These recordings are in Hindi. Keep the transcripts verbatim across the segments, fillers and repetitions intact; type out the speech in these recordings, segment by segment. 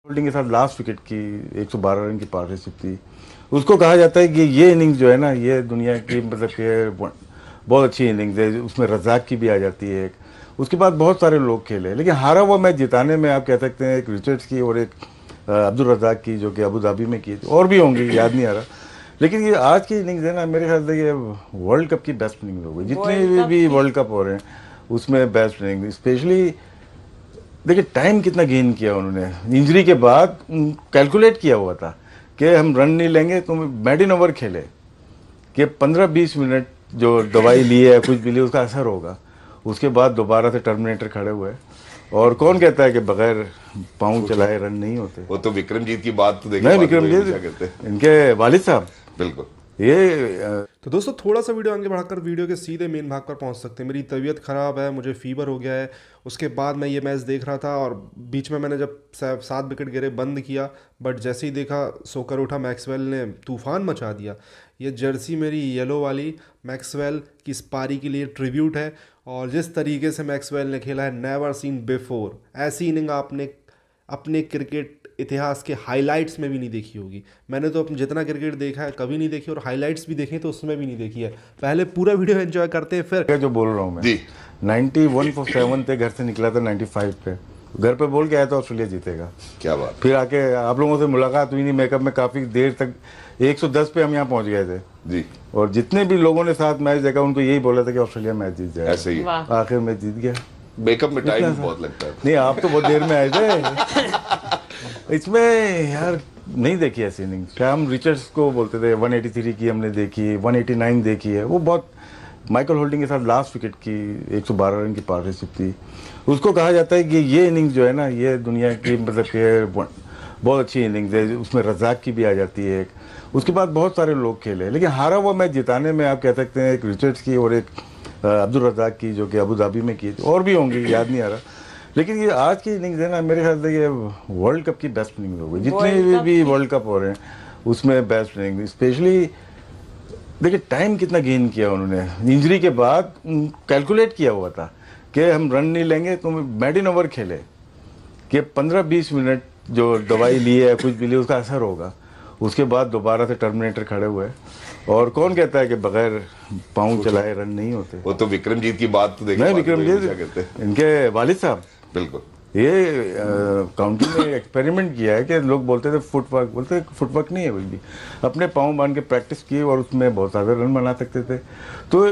होल्डिंग के साथ लास्ट विकेट की एक सौ बारह रन की पार्टनरशिप थी। उसको कहा जाता है कि ये इनिंग्स जो है ना, ये दुनिया की मतलब कि बहुत अच्छी इनिंग्स है। उसमें रज़ाक की भी आ जाती है एक। उसके बाद बहुत सारे लोग खेले, लेकिन हारा हुआ मैच जिताने में आप कह सकते हैं एक रिचर्ड्स की और एक अब्दुल रज़ाक की, जो कि अबू धाबी में की थी, और भी होंगी, याद नहीं आ रहा। लेकिन ये आज की इनिंग्स है ना, मेरे ख्याल से ये वर्ल्ड कप की बेस्ट इनिंग्स हो गई। जितने भी वर्ल्ड कप हो रहे हैं उसमें बेस्ट इनिंग। स्पेशली देखिए टाइम कितना गेन किया उन्होंने। इंजरी के बाद कैलकुलेट किया हुआ था कि हम रन नहीं लेंगे, तो मेडिन ओवर खेले कि पंद्रह बीस मिनट जो दवाई ली है, कुछ भी ली, उसका असर होगा। उसके बाद दोबारा से टर्मिनेटर खड़े हुए। और कौन कहता है कि बगैर पाँव चलाए रन नहीं होते। वो तो विक्रमजीत की बात तो देखिए, नहीं विक्रमजीत इनके वालिद साहब, बिल्कुल। ये तो दोस्तों थोड़ा सा वीडियो आगे बढ़ाकर वीडियो के सीधे मेन भाग पर पहुंच सकते हैं। मेरी तबीयत ख़राब है, मुझे फीवर हो गया है। उसके बाद मैं ये मैच देख रहा था और बीच में मैंने जब सात विकेट गिरे बंद किया, बट जैसे ही देखा सोकर उठा, मैक्सवेल ने तूफान मचा दिया। ये जर्सी मेरी येलो वाली मैक्सवेल की इस पारी के लिए ट्रिब्यूट है। और जिस तरीके से मैक्सवेल ने खेला है, नेवर सीन बिफोर। ऐसी इनिंग आपने अपने क्रिकेट इतिहास के हाइलाइट्स में भी नहीं देखी होगी। मैंने तो अपने जितना क्रिकेट देखा है कभी नहीं देखी, और हाइलाइट्स भी देखे तो उसमें भी नहीं देखी है। पहले पूरा वीडियो एंजॉय करते हैं, फिर जो बोल रहा हूँ मैं जी नाइन्टी वन फॉर सेवन थे, घर से निकला था नाइन्टी फाइव पे, घर पे बोल के आया था ऑस्ट्रेलिया जीतेगा। क्या बात। फिर आके आप लोगों से मुलाकात हुई नहीं, मेकअप में काफी देर तक, एक सौ दस पे हम यहाँ पहुंच गए थे जी। और जितने भी लोगों ने साथ मैच देखा उनको यही बोला था कि ऑस्ट्रेलिया मैच जीत जाए। ऐसे ही आखिर में जीत गया। मेकअप में टाइम बहुत लगता है। नहीं, आप तो बहुत देर में आए थे। इसमें यार नहीं देखी ऐसी इनिंग। शैम रिचर्ड्स को बोलते थे, वन एटी थ्री की हमने देखी, वन एटी नाइन देखी है। वो बहुत माइकल होल्डिंग के साथ लास्ट विकेट की एक सौ बारह रन की पार्टनरशिप थी। उसको कहा जाता है कि ये इनिंग जो है ना, ये दुनिया की मतलब कि बहुत अच्छी इनिंग्स है। उसमें रज़ाक की भी आ जाती है एक। उसके बाद बहुत सारे लोग खेले, लेकिन हारा हुआ मैच जिताने में आप कह सकते हैं एक रिचर्ड्स की और एक अब्दुल रज़ाक की, जो कि अबू धाबी में की थी, और भी होंगी, याद नहीं आ रहा। लेकिन ये आज की इनिंग्स है ना, मेरे ख्याल से ये वर्ल्ड कप की बेस्ट इनिंग्स हो गई। जितने भी वर्ल्ड कप हो रहे हैं उसमें बेस्ट इनिंग। स्पेशली देखिए टाइम कितना गेन किया उन्होंने। इंजरी के बाद कैलकुलेट किया हुआ था कि हम रन नहीं लेंगे, तो मेडिन ओवर खेले कि पंद्रह बीस मिनट जो दवाई ली है, कुछ भी ली, उसका असर होगा। उसके बाद दोबारा से टर्मिनेटर खड़े हुए। और कौन कहता है कि बगैर पाँव चलाए रन नहीं होते। वो तो विक्रमजीत की बात तो देखिए, नहीं विक्रमजीत इनके वालिद साहब, बिल्कुल। ये काउंटी में एक्सपेरिमेंट किया है कि लोग बोलते थे फुटवर्क, बोलते फुटवर्क नहीं है कुछ भी। अपने पाँव बांध के प्रैक्टिस की और उसमें बहुत सारे रन बना सकते थे। तो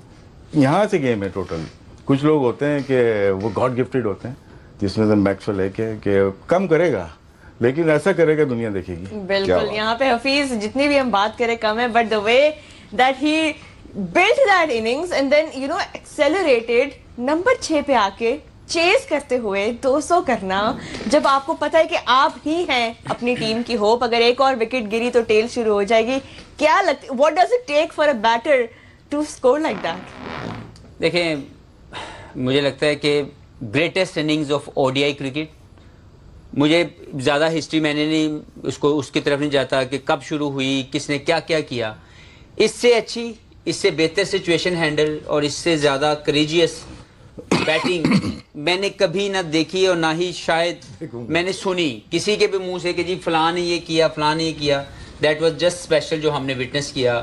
यहाँ से गेम है टोटल। कुछ लोग होते हैं कि वो गॉड गिफ्टेड होते हैं, जिसमें से मैक्सवेल है कि कम करेगा लेकिन ऐसा करेगा दुनिया देखेगी। बिल्कुल, यहाँ पे हफीज जितनी भी हम बात करें कम है, but the way that he built that innings and then you know accelerated, number छह पे आके चेस करते हुए दो सौ करना, जब आपको पता है कि आप ही हैं अपनी टीम की होप। अगर एक और विकेट गिरी तो टेल शुरू हो जाएगी। क्या लगता, what does it take for a batter to score like that? देखें, मुझे लगता है कि greatest innings of ODI cricket, मुझे ज़्यादा हिस्ट्री मैंने नहीं उसको उसकी तरफ नहीं जाता कि कब शुरू हुई, किसने क्या क्या किया। इससे अच्छी, इससे बेहतर सिचुएशन हैंडल और इससे ज़्यादा करेजियस बैटिंग मैंने कभी ना देखी और ना ही शायद मैंने सुनी किसी के भी मुंह से कि जी फलां ने ये किया, फलां ने ये किया। दैट वाज जस्ट स्पेशल जो हमने विटनेस किया।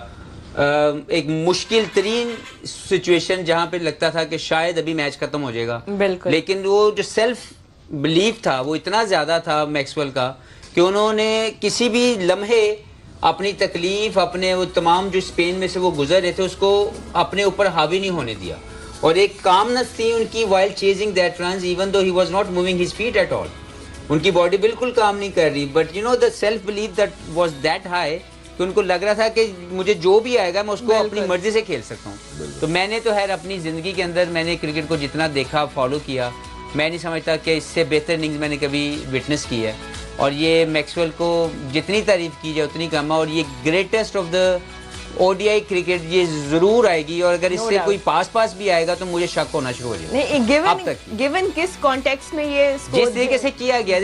uh, एक मुश्किल तरीन सिचुएशन जहाँ पे लगता था कि शायद अभी मैच खत्म हो जाएगा, लेकिन वो जो सेल्फ बिलीफ था वो इतना ज़्यादा था मैक्सवेल का कि उन्होंने किसी भी लम्हे अपनी तकलीफ, अपने वो तमाम जो स्पेन में से वो गुजर रहे थे, उसको अपने ऊपर हावी नहीं होने दिया। और एक कामनेस थी उनकी while chasing that runs, even though he was not moving his feet at all. उनकी बॉडी बिल्कुल काम नहीं कर रही, but you know the self belief that was that high कि उनको लग रहा था कि मुझे जो भी आएगा मैं उसको अपनी मर्जी से खेल सकता हूँ। तो मैंने तो खैर अपनी ज़िंदगी के अंदर मैंने क्रिकेट को जितना देखा, फॉलो किया, मैं नहीं समझता कि इससे बेहतर इनिंग्स मैंने कभी विटनेस की है। और ये मैक्सवेल को जितनी तारीफ की जाए उतनी कम है। और ये greatest of the ODI cricket ये जरूर आएगी, और अगर इससे कोई पास पास भी आएगा तो मुझे शक होना शुरू हो जाएगा। नहीं, गिवन गिवन किस कॉन्टेक्स्ट में ये जिस तरीके से किया गया,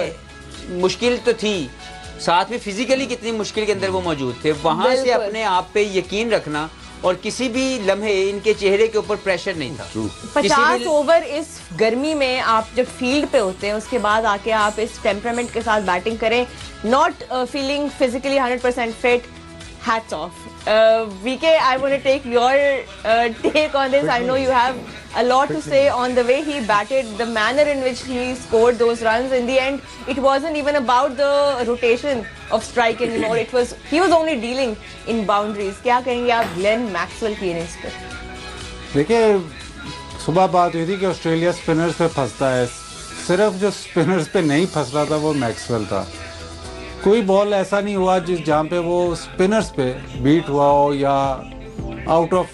देखिए मुश्किल तो थी, साथ में फिजिकली कितनी मुश्किल के अंदर वो मौजूद थे। वहां से अपने आप पे यकीन रखना और किसी भी लम्हे इनके चेहरे के ऊपर प्रेशर नहीं था। किसी पचास भी ओवर इस गर्मी में आप जब फील्ड पे होते हैं उसके बाद आके आप इस टेम्परामेंट के साथ बैटिंग करें, not feeling physically hundred percent fit, hats off. Uh, V K, I want to take your uh, take on this. I know you have a lot to say on the way he batted, the manner in which he scored those runs. In the end, it wasn't even about the rotation of strike anymore. It was he was only dealing in boundaries. क्या कहेंगे आप ग्लेन मैक्सवेल की इनिंग्स पे? देखिए, सुबह बात हुई थी कि ऑस्ट्रेलिया स्पिनर्स पे फंसता है, सिर्फ जो स्पिनर्स पे नहीं फंस रहा था वो मैक्सवेल था। कोई बॉल ऐसा नहीं हुआ जिस जहाँ पे वो स्पिनर्स पे बीट हुआ हो या आउट ऑफ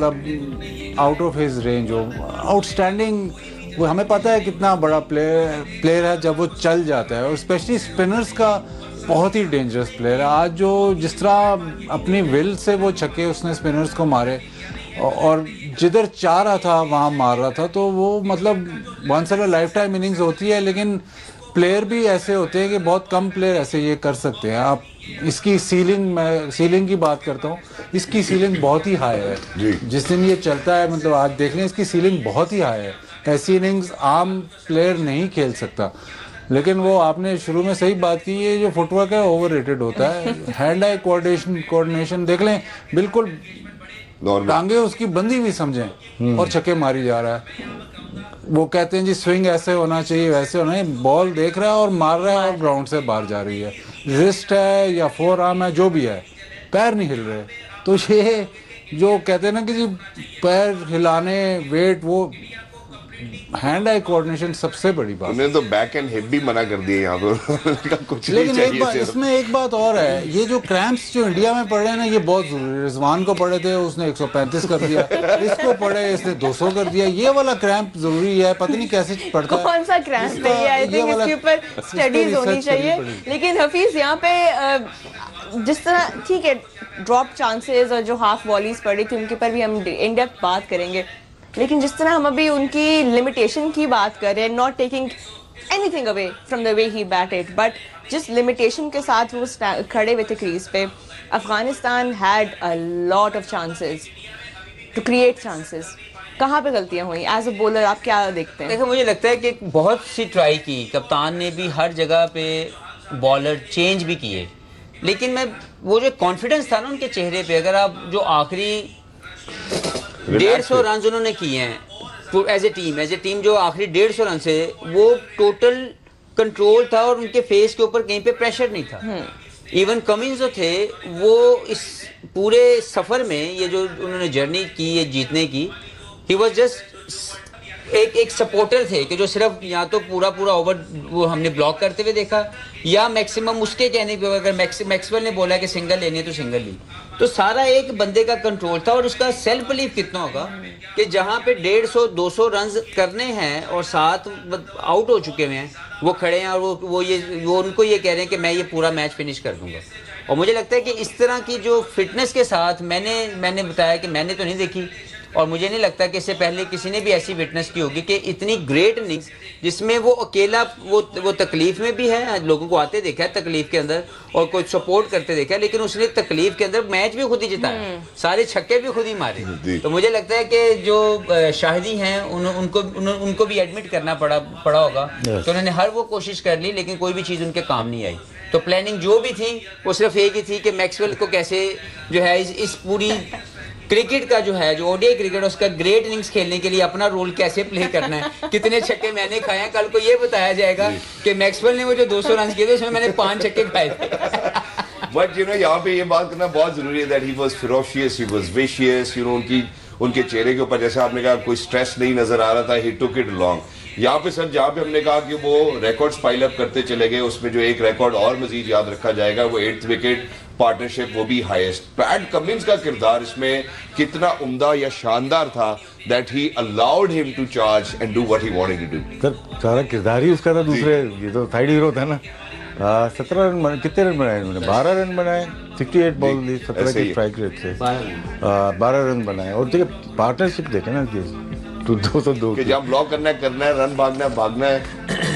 मतलब आउट ऑफ हिज रेंज हो। आउटस्टैंडिंग, वो हमें पता है कितना बड़ा प्लेयर प्लेयर है जब वो चल जाता है, और स्पेशली स्पिनर्स का बहुत ही डेंजरस प्लेयर है। आज जो जिस तरह अपनी विल से वो छक्के उसने स्पिनर्स को मारे और जिधर चाह रहा था वहाँ मार रहा था, तो वो मतलब once in a lifetime innings होती है, लेकिन प्लेयर भी ऐसे होते हैं कि बहुत कम प्लेयर ऐसे ये कर सकते हैं। आप इसकी सीलिंग, मैं सीलिंग की बात करता हूँ, इसकी सीलिंग बहुत ही हाई है। जिस दिन ये चलता है, मतलब आज देख लें, इसकी सीलिंग बहुत ही हाई है। ऐसी इनिंग्स आम प्लेयर नहीं खेल सकता। लेकिन वो आपने शुरू में सही बात की, ये जो फुटवर्क है ओवर रेटेड होता है। हैंड आई कोऑर्डिनेशन कोऑर्डिनेशन देख लें, बिल्कुल टांगे उसकी बंदी भी समझें और छक्के मारी जा रहा है। वो कहते हैं जी स्विंग ऐसे होना चाहिए, वैसे होना चाहिए, बॉल देख रहा है और मार रहा है और ग्राउंड से बाहर जा रही है। रिस्ट है या फोर आर्म है, जो भी है, पैर नहीं हिल रहे। तो ये जो कहते हैं ना कि जी पैर हिलाने, वेट, वो हैंड आई कोऑर्डिनेशन सबसे बड़ी बात। उन्होंने तो बैक एंड हिप भी मना कर दिए यहाँ पे कुछ नहीं लेकिन एक बात, चाहिए। इसमें एक बात और है, ये जो क्रैम्प्स जो इंडिया में पड़े हैं ना, ये बहुत जरूरी है। रिजवान को पड़े थे, उसने एक सौ पैंतीस कर दिया, इसको पड़े, इसने दो सौ कर दिया। ये वाला क्रैम्प जरूरी है, पता नहीं कैसे पड़ता है। कौन सा क्रैम्प है ये? आई थिंक इसके ऊपर स्टडीज होनी चाहिए। लेकिन हफीज, यहाँ पे जिस तरह, ठीक है, ड्रॉप चांसेस और जो हाफ वॉलीज पड़ी थी उनके पर भी हम इन डेप्थ बात करेंगे, लेकिन जिस तरह हम अभी उनकी लिमिटेशन की बात कर रहे हैं, not taking anything away from the way he batted, but जिस लिमिटेशन के साथ वो खड़े हुए थे क्रीज पे, Afghanistan had a lot of chances to create chances. कहाँ पे गलतियाँ हुई एज अ बॉलर, आप क्या देखते हैं? देखो, मुझे लगता है कि बहुत सी ट्राई की, कप्तान ने भी हर जगह पे बॉलर चेंज भी किए, लेकिन मैं वो जो कॉन्फिडेंस था ना उनके चेहरे पे, अगर आप जो आखिरी डेढ़ सौ रन उन्होंने किए हैं as a team as a team जो आखिरी डेढ़ सौ रन से, वो टोटल कंट्रोल था और उनके फेस के ऊपर कहीं पे प्रेशर नहीं था। इवन कमिंस जो थे, वो इस पूरे सफर में, ये जो उन्होंने जर्नी की ये जीतने की, ही वाज जस्ट एक एक सपोर्टर थे कि जो सिर्फ या तो पूरा पूरा ओवर वो हमने ब्लॉक करते हुए देखा, या मैक्सिमम उसके कहने पे अगर मैक्सवेल ने बोला कि सिंगल लेनी है तो सिंगल ली। तो सारा एक बंदे का कंट्रोल था, और उसका सेल्फ बिलीफ कितना होगा कि जहाँ पे डेढ़ सौ दो सौ रन करने हैं और सात आउट हो चुके हुए हैं, वो खड़े हैं और वो वो ये वो उनको ये कह रहे हैं कि मैं ये पूरा मैच फिनिश कर दूंगा। और मुझे लगता है कि इस तरह की जो फिटनेस के साथ, मैंने मैंने बताया कि मैंने तो नहीं देखी, और मुझे नहीं लगता कि इससे पहले किसी ने भी ऐसी विटनेस की होगी कि इतनी ग्रेट इनिंग्स जिसमें वो अकेला, वो वो तकलीफ में भी है, लोगों को आते देखा है तकलीफ के अंदर और कोई सपोर्ट करते देखा है, लेकिन उसने तकलीफ के अंदर मैच भी खुद ही जिताया, सारे छक्के भी खुद ही मारे। तो मुझे लगता है कि जो शाहिदी हैं उन, उनको उन, उनको भी एडमिट करना पड़ा पड़ा होगा कि उन्होंने हर वो कोशिश कर ली, लेकिन कोई भी चीज़ उनके काम नहीं आई। तो प्लानिंग जो भी थी वो सिर्फ एक ही थी कि मैक्सवेल को कैसे जो है इस, इस पूरी क्रिकेट का जो है, जो ओडीआई क्रिकेट, उसका ग्रेट इनिंग्स खेलने के लिए अपना रोल कैसे प्ले करना है। कितने छक्के मैंने खाए हैं, कल को ये बताया जाएगा कि मैक्सवेल ने वो जो दो सौ रन किए थे उसमें मैंने पांच छक्के खाए थे। बट यू नो यहाँ पे ये बात करना बहुत जरूरी है that he was ferocious, he was vicious. You know उनकी उनके चेहरे के ऊपर जैसे आपने कहा कोई स्ट्रेस नहीं नजर आ रहा था, ही टुक इट लॉन्ग। यहाँ पे सर जहाँ पे हमने कहा कि वो रिकॉर्ड्स पाइल अप करते चले गए, उसमें जो एक रिकॉर्ड और मजीद याद रखा जाएगा वो एट्थ विकेट पार्टनरशिप, वो भी हाईएस्ट। पैट कमिंस का किरदार इसमें कितना उम्दा या शानदार था that he allowed him to charge and do what he wanted to do. Sir सारा किरदार ही उसका था। दूसरे ये तो साइड हीरो था ना। सत्रह रन बने, कितने रन बनाए उन्होंने? बारह रन बनाए, सिक्सटी एट बॉल दी, सत्रह की स्ट्राइक रेट से बारह रन बनाए। और देखिए पार्टनरशिप देखे ना कि दो सौ दो कि जब ब्लॉक करना है करना है, रन भागना है भागना है।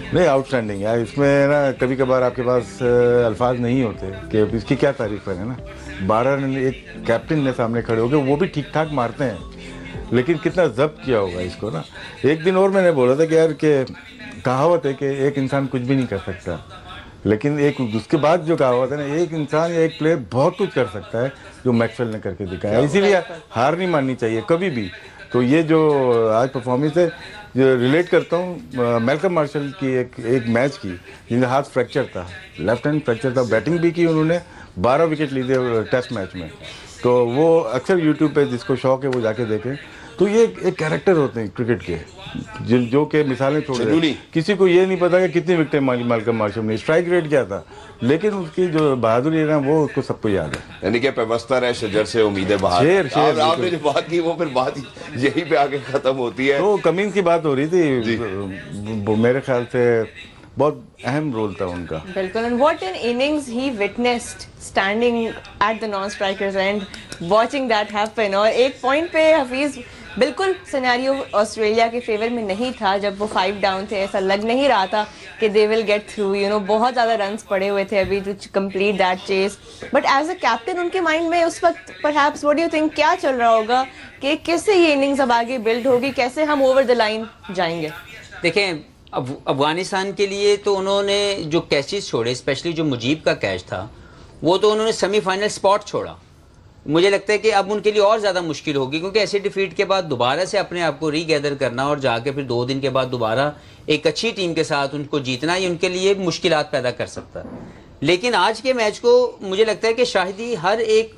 नहीं, आउटस्टैंडिंग यार, इसमें ना कभी कभार आपके पास अ, अल्फाज नहीं होते कि इसकी क्या तारीफ करें ना। बारह रन एक कैप्टन ने सामने खड़े हो गए, वो भी ठीक ठाक मारते हैं, लेकिन कितना जब्त किया होगा इसको ना। एक दिन और मैंने बोला था कि यार कि कहावत है कि एक इंसान कुछ भी नहीं कर सकता, लेकिन एक उसके बाद जो कहावत है ना, एक इंसान या एक प्लेयर बहुत कुछ कर सकता है, जो मैक्सवेल ने करके दिखाया। इसीलिए हार नहीं माननी चाहिए कभी भी। तो ये जो आज परफॉर्मेंस है, जो रिलेट करता हूँ मैल्कम मार्शल की एक एक मैच की, जिनका हाथ फ्रैक्चर था, लेफ्ट हैंड फ्रैक्चर था, बैटिंग भी की उन्होंने, बारह विकेट ली थे टेस्ट मैच में। तो वो अक्सर यूट्यूब पे जिसको शौक है वो जाके देखें। तो ये एक कैरेक्टर होते हैं क्रिकेट के, जिन जो के मिसालें छोड़ रहे हैं। किसी को ये नहीं पता कि कितनी विकेटें मैल्कम मार्शल ने, स्ट्राइक रेट क्या था, लेकिन उसकी जो बहादुरी है ना, वो उसको सबको याद है। यानी कि पेवस्ता रहे शजर से उम्मीदें बाहर। शेर, शेर, आप, आपने जो बात की वो फिर बात यहीं पे आके खत्म होती है। तो कमिंस की बात हो रही थी, वो मेरे ख्याल से बहुत अहम रोल था उनका। बिल्कुल, and what an innings he witnessed standing at the non-strikers end, watching that happen। और एक पॉइंट पे हफीज बिल्कुल सिनेरियो ऑस्ट्रेलिया के फेवर में नहीं था, जब वो फाइव डाउन थे, ऐसा लग नहीं रहा था कि they will get through, you know, बहुत ज़्यादा रन्स पड़े हुए थे अभी to complete that chase. But as a captain उनके माइंड में उस वक्त perhaps what do you think क्या चल रहा होगा कि कैसे ये इनिंग्स अब आगे बिल्ड होगी, कैसे हम ओवर द लाइन जाएंगे? देखें, अब अफगानिस्तान के लिए तो उन्होंने जो कैचेस छोड़े, स्पेशली जो मुजीब का कैच था, वो तो उन्होंने सेमीफाइनल स्पॉट छोड़ा। मुझे लगता है कि अब उनके लिए और ज़्यादा मुश्किल होगी, क्योंकि ऐसे डिफीट के बाद दोबारा से अपने आप को रीगैदर करना और जाके फिर दो दिन के बाद दोबारा एक अच्छी टीम के साथ उनको जीतना, ये उनके लिए मुश्किलात पैदा कर सकता है। लेकिन आज के मैच को मुझे लगता है कि शायद ही हर एक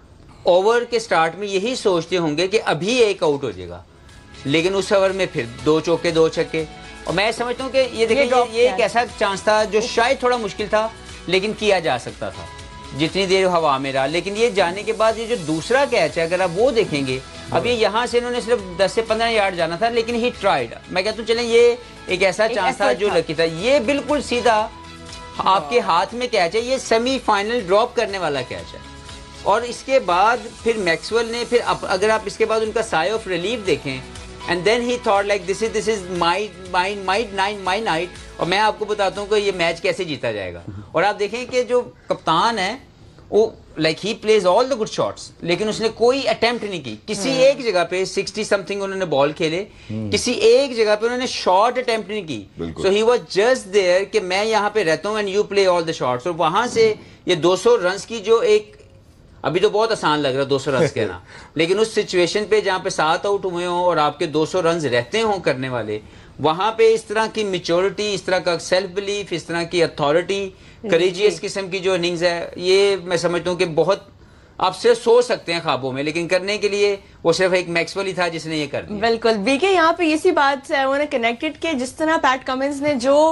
ओवर के स्टार्ट में यही सोचते होंगे कि अभी एक आउट हो जाएगा, लेकिन उस ओवर में फिर दो चौके दो छक्के। और मैं समझता हूँ कि ये देखिए, ये, ये एक ऐसा चांस था जो शायद थोड़ा मुश्किल था, लेकिन किया जा सकता था जितनी देर हवा में रहा। लेकिन ये जाने के बाद ये जो दूसरा कैच है, अगर आप वो देखेंगे, अब ये यहाँ से इन्होंने सिर्फ दस से पंद्रह यार्ड जाना था, लेकिन ही ट्राइड। मैं कहता हूँ चलें, ये एक ऐसा एक चांस था जो लकी था। ये बिल्कुल सीधा आपके हाथ में कैच है, ये सेमीफाइनल ड्रॉप करने वाला कैच है। और इसके बाद फिर मैक्सवेल ने फिर अप, अगर आप इसके बाद उनका साई ऑफ रिलीफ देखें, and then he thought like this is this is my my my nine my night. और मैं आपको बताता हूँ कि ये मैच कैसे जीता जाएगा। और आप देखें कि जो कप्तान है वो like he plays all the good shots, लेकिन उसने कोई अटेम्प्ट नहीं की किसी एक जगह पे। सिक्सटी समथिंग उन्होंने बॉल खेले, किसी एक जगह पे उन्होंने शॉट अटेम्प्ट नहीं की। So he was just there कि मैं यहाँ पे रहता हूँ and you play all the shots. और वहां से ये दो सौ रन्स की जो एक, अभी तो बहुत आसान लग रहा है दो सौ रन्स कहना, लेकिन उस सिचुएशन पे जहाँ पे सात आउट हुए हों और आपके दो सौ रन्स रहते हों करने वाले, वहां पे इस तरह की मेच्योरिटी, इस तरह का सेल्फ बिलीफ, इस तरह की अथॉरिटी, करेजियस किस्म की जो इनिंग्स है, ये मैं समझता हूँ कि बहुत आप सिर्फ सोच सकते हैं ख्वाबों में, लेकिन करने के लिए वो सिर्फ एक मैक्सवेल ही था जिसने ये कर दिया। बिल्कुल बीके, यहाँ पे इसी बात से उन्होंने कनेक्टेड के जिस तरह पैट कमिंस ने जो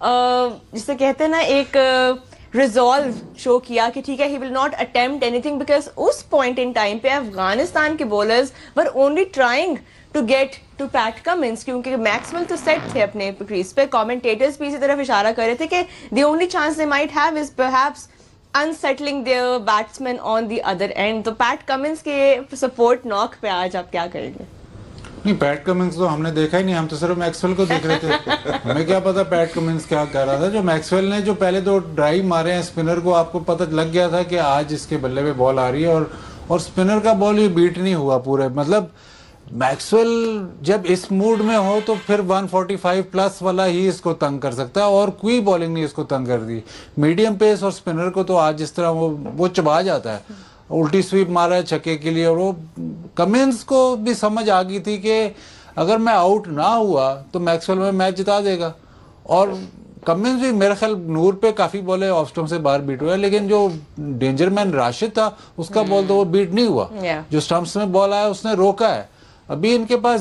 जिसे कहते हैं ना एक रिजॉल्व शो किया कि ठीक है, he will not attempt anything, because उस पॉइंट इन टाइम पे अफगानिस्तान के bowlers were only trying to get to Pat Cummins, क्योंकि मैक्सवेल तो सेट थे अपने क्रीज पे। कमेंटेटर्स भी इसी तरफ इशारा कर रहे थे कि the only chance they might have is perhaps unsettling their batsman on the other end. तो पैट कमिंस के सपोर्ट नॉक पे आज आप क्या करेंगे? नहीं, पैट कमिंस तो हमने देखा ही नहीं, हम तो सिर्फ मैक्सवेल को देख रहे थे। हमें क्या पता पैट कमिंस क्या कह रहा था। जो मैक्सवेल ने जो पहले दो ड्राइव मारे हैं स्पिनर को, आपको पता लग गया था कि आज इसके बल्ले पे बॉल आ रही है, और और स्पिनर का बॉल ही बीट नहीं हुआ पूरे। मतलब मैक्सवेल जब इस मूड में हो तो फिर एक सौ पैंतालीस प्लस वाला ही इसको तंग कर सकता है, और कोई बॉलिंग नहीं इसको तंग कर दी। मीडियम पेस और स्पिनर को तो आज जिस तरह वो वो चबा जाता है, उल्टी स्वीप मारा है छक्के के लिए। और वो कमिंस को भी समझ आ गई थी कि अगर मैं आउट ना हुआ तो मैक्सवेल में मैच जिता देगा। और कमिंस भी मेरे ख्याल नूर पे काफी बॉलें ऑफ स्टंप से बाहर बीट हुआ, लेकिन जो डेंजर मैन राशिद था उसका बॉल तो वो बीट नहीं हुआ। yeah. जो स्टंप्स में बॉल आया उसने रोका है। अभी इनके पास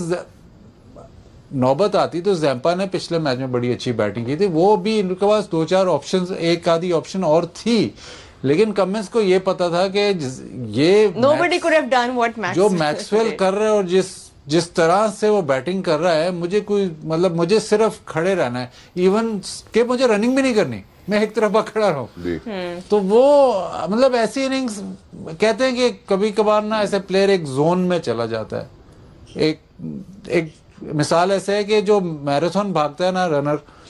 नौबत आती तो जैम्पा ने पिछले मैच में बड़ी अच्छी बैटिंग की थी, वो भी इनके पास दो चार ऑप्शंस, एक आधी ऑप्शन और थी, लेकिन कमिंस को ये पता था कि ये Nobody could have done what जो मैक्सवेल कर रहे हैं और जिस जिस तरह से वो बैटिंग कर रहा है, मुझे कोई मतलब मुझे सिर्फ खड़े रहना है, इवन के मुझे रनिंग भी नहीं करनी, मैं एक तरफ खड़ा रहूं। तो वो मतलब ऐसी इनिंग्स कहते हैं कि कभी कभार ना ऐसे प्लेयर एक जोन में चला जाता है। एक एक मिसाल ऐसे है कि जो मैराथन भागता है ना रनर,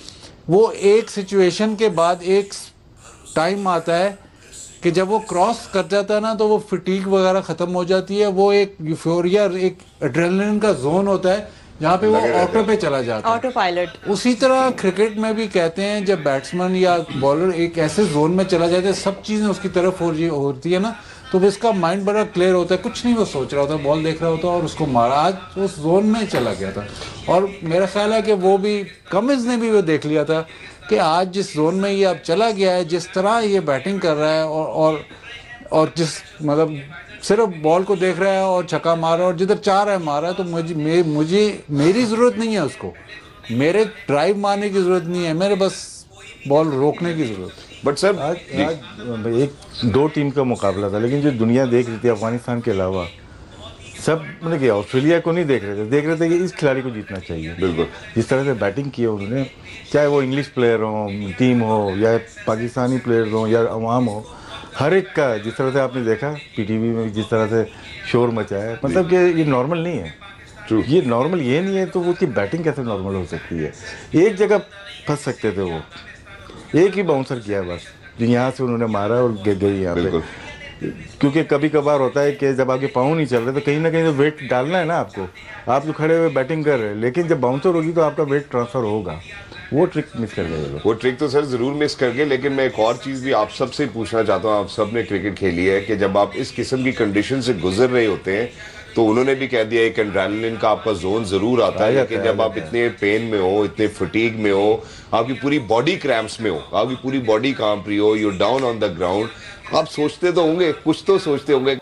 वो एक सिचुएशन के बाद एक टाइम आता है कि जब वो क्रॉस कर जाता है ना, तो वो फिटीक वगैरह ख़त्म हो जाती है, वो एक यूफोरिया, एक एड्रेनलिन का जोन होता है जहाँ पे वो ऑटो पे चला जाता है, ऑटो पायलट। उसी तरह क्रिकेट में भी कहते हैं जब बैट्समैन या बॉलर एक ऐसे जोन में चला जाता है, सब चीज़ें उसकी तरफ हो रही होती है ना, तो उसका माइंड बड़ा क्लियर होता है, कुछ नहीं वो सोच रहा होता, बॉल देख रहा होता और उसको मारा। आज उस जोन में चला गया था और मेरा ख्याल है कि वो भी कमिंस ने भी वो देख लिया था कि आज जिस जोन में ये अब चला गया है, जिस तरह ये बैटिंग कर रहा है और और, और जिस मतलब सिर्फ बॉल को देख रहा है और छक्का मार रहा है और जिधर चाह रहा है मार रहा है, तो मुझे मे, मुझे मेरी ज़रूरत नहीं है उसको, मेरे ड्राइव मारने की ज़रूरत नहीं है, मेरे बस बॉल रोकने की ज़रूरत है। बट सर आज आज एक दो टीम का मुकाबला था, लेकिन जो दुनिया देख रही थी अफगानिस्तान के अलावा, सब मतलब कि ऑस्ट्रेलिया को नहीं देख रहे थे, देख रहे थे कि इस खिलाड़ी को जीतना चाहिए। बिल्कुल। जिस तरह से बैटिंग की है उन्होंने, चाहे वो इंग्लिश प्लेयर हो, टीम हो, या पाकिस्तानी प्लेयर हो या अवाम हो, हर एक का जिस तरह से आपने देखा पीटीवी में जिस तरह से शोर मचाया है, मतलब कि ये नॉर्मल नहीं है। True. ये नॉर्मल ये नहीं है तो वो की बैटिंग कैसे नॉर्मल हो सकती है? एक जगह फंस सकते थे वो, एक ही बाउंसर किया है बस, जो यहाँ से उन्होंने मारा और गिर गई यहाँ पे। क्योंकि कभी कभार होता है कि जब आपके पाँव नहीं चल रहे तो कहीं ना कहीं तो वेट डालना है ना आपको, आप तो खड़े हुए बैटिंग कर रहे हैं, लेकिन जब बाउंसर होगी तो आपका वेट ट्रांसफर होगा। वो ट्रिक मिस कर गए, वो ट्रिक तो सर जरूर मिस कर गए। लेकिन मैं एक और चीज भी आप सबसे पूछना चाहता हूँ, आप सब ने क्रिकेट खेली है, कि जब आप इस किस्म की कंडीशन से गुजर रहे होते हैं तो उन्होंने भी कह दिया एक एड्रेनलिन का आपका जोन जरूर आता है, लेकिन जब आप इतने पेन में हो, इतने फटीग में हो, आपकी पूरी बॉडी क्रैम्प्स में हो, आपकी पूरी बॉडी कांप रही हो, you down on the ground, आप सोचते तो होंगे, कुछ तो सोचते होंगे।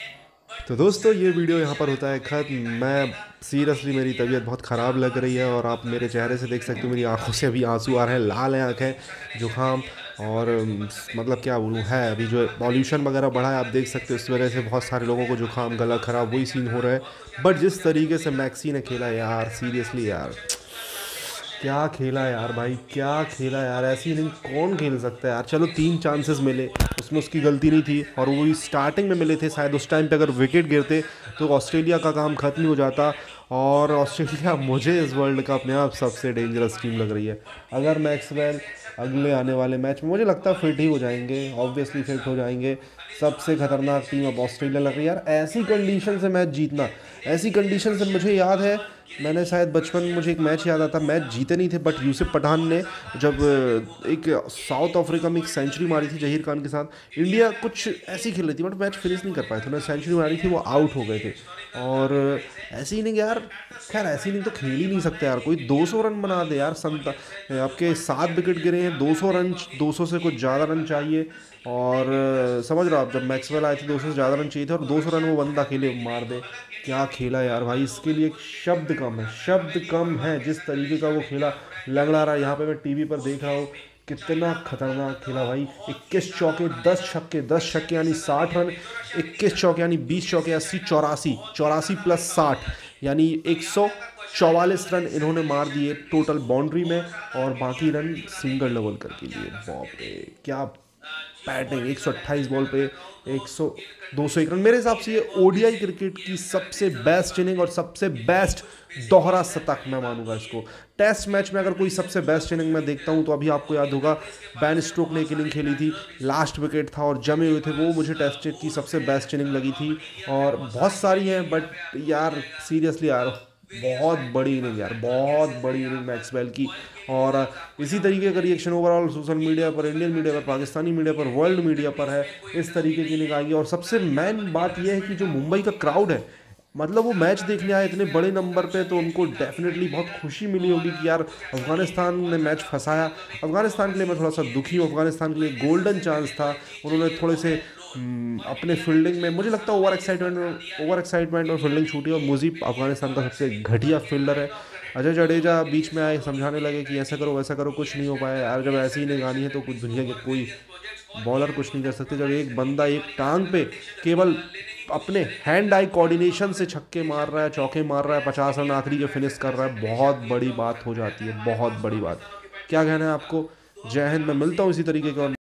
तो दोस्तों ये वीडियो यहाँ पर होता है खत्म। मैं सीरियसली मेरी तबीयत बहुत ख़राब लग रही है और आप मेरे चेहरे से देख सकते हो मेरी आंखों से अभी आंसू आ रहे हैं, लाल हैं आँखें, जुकाम और मतलब क्या बोलूँ है, अभी जो पॉल्यूशन वगैरह बढ़ा है आप देख सकते हो, इस वजह से बहुत सारे लोगों को जुकाम, गला ख़राब, वही सीन हो रहा है। बट जिस तरीके से मैक्सी ने खेला यार, सीरियसली यार क्या खेला यार भाई, क्या खेला यार, ऐसी इनिंग कौन खेल सकता है यार। चलो तीन चांसेस मिले, उसमें उसकी गलती नहीं थी और वो स्टार्टिंग में मिले थे, शायद उस टाइम पे अगर विकेट गिरते तो ऑस्ट्रेलिया का काम खत्म हो जाता। और ऑस्ट्रेलिया मुझे इस वर्ल्ड कप में अब सबसे डेंजरस टीम लग रही है। अगर मैक्सवेल अगले आने वाले मैच में मुझे लगता है फिट ही हो जाएंगे, ऑब्वियसली फिट हो जाएंगे। सबसे खतरनाक टीम अब ऑस्ट्रेलिया लग रही है यार। ऐसी कंडीशन से मैच जीतना, ऐसी कंडीशन से मुझे याद है, मैंने शायद बचपन में मुझे एक मैच याद आता, मैच जीते नहीं थे बट यूसुफ पठान ने जब एक साउथ अफ्रीका में एक सेंचुरी मारी थी जहीर खान के साथ, इंडिया कुछ ऐसी खेल रही थी बट मैच फिनिश नहीं कर पाए थे, उन्होंने सेंचुरी मारी थी, वो आउट हो गए थे। और ऐसी इनिंग यार, खैर ऐसी इनिंग तो खेल ही नहीं सकते यार, कोई दो सौ रन बना दे यार। संत आपके सात विकेट गिरे हैं, दो सौ रन, दो सौ से कुछ ज़्यादा रन चाहिए। और समझ रहे हो आप, जब मैक्सवेल आए थे दो सौ से ज़्यादा रन चाहिए थे और दो सौ रन वो बंदा खेले मार दे। क्या खेला यार भाई, इसके लिए एक शब्द कम है, शब्द कम है जिस तरीके का वो खेला, लंगड़ा रहा। यहाँ पे मैं टीवी पर देख रहा हूँ, कितना खतरनाक खेला भाई। इक्कीस चौके, दस छक्के, दस छक्के यानी साठ रन, इक्कीस चौके यानी बीस चौके, अस्सी, चौरासी, चौरासी प्लस साठ यानी एक सौ चौवालीस रन इन्होंने मार दिए टोटल बाउंड्री में, और बाकी रन सिंगल डबल करके लिए। बाप रे क्या बैटिंग, एक सौ अट्ठाईस बॉल पे एक सौ दो सौ एक रन। मेरे हिसाब से ये ओडीआई क्रिकेट की सबसे बेस्ट इनिंग और सबसे बेस्ट दोहरा शतक मैं मानूंगा इसको। टेस्ट मैच में अगर कोई सबसे बेस्ट इनिंग मैं देखता हूं तो अभी आपको याद होगा बैन स्ट्रोक ने एक इनिंग खेली थी, लास्ट विकेट था और जमे हुए थे, वो मुझे टेस्ट की सबसे बेस्ट इनिंग लगी थी। और बहुत सारी हैं बट यार सीरियसली यार बहुत बड़ी इनिंग यार, बहुत बड़ी इनिंग मैक्सवेल की। और इसी तरीके का रिएक्शन ओवरऑल सोशल मीडिया पर, इंडियन मीडिया पर, पाकिस्तानी मीडिया पर, वर्ल्ड मीडिया पर है, इस तरीके की इनिंग आएगी। और सबसे मेन बात यह है कि जो मुंबई का क्राउड है, मतलब वो मैच देखने आए इतने बड़े नंबर पे, तो उनको डेफिनेटली बहुत खुशी मिली होगी कि यार अफगानिस्तान ने मैच फंसाया। अफगानिस्तान के लिए मैं थोड़ा सा दुखी हूँ, अफगानिस्तान के लिए गोल्डन चांस था, उन्होंने थोड़े से अपने फील्डिंग में मुझे लगता है ओवर एक्साइटमेंट ओवर एक्साइटमेंट और फील्डिंग छूटी। और मुजीब अफगानिस्तान का सबसे घटिया फील्डर है। अजय जडेजा बीच में आए, समझाने लगे कि ऐसा करो वैसा करो, कुछ नहीं हो पाया यार। जब ऐसी ही निगानी है तो कुछ दुनिया के कोई बॉलर कुछ नहीं कर सकते। जब एक बंदा एक टांग पे केवल अपने हैंड आई कोऑर्डिनेशन से छक्के मार रहा है, चौके मार रहा है, पचास रन आखिरी के फिनिश कर रहा है, बहुत बड़ी बात हो जाती है, बहुत बड़ी बात। क्या कहना है आपको? जय हिंद। मैं मिलता हूँ इसी तरीके के और